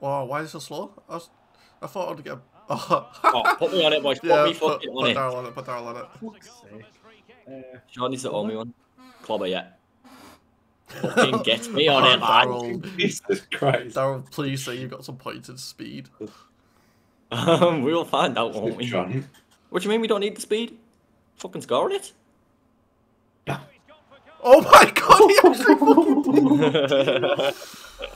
Wow, why is it so slow? I thought I'd get. Oh, Oh, put me on it, boys. Put me fucking on it. Put Daryl on it. Put Daryl on it. Fuck's sake. Sean needs to owe me one. Clobber, yeah. Fucking get me on it, lad. Daryl, Jesus Christ. Daryl, please say you got some pointed speed. We'll find out, won't we? John. What do you mean we don't need the speed? Fucking scoring it. Oh my god, he actually fucking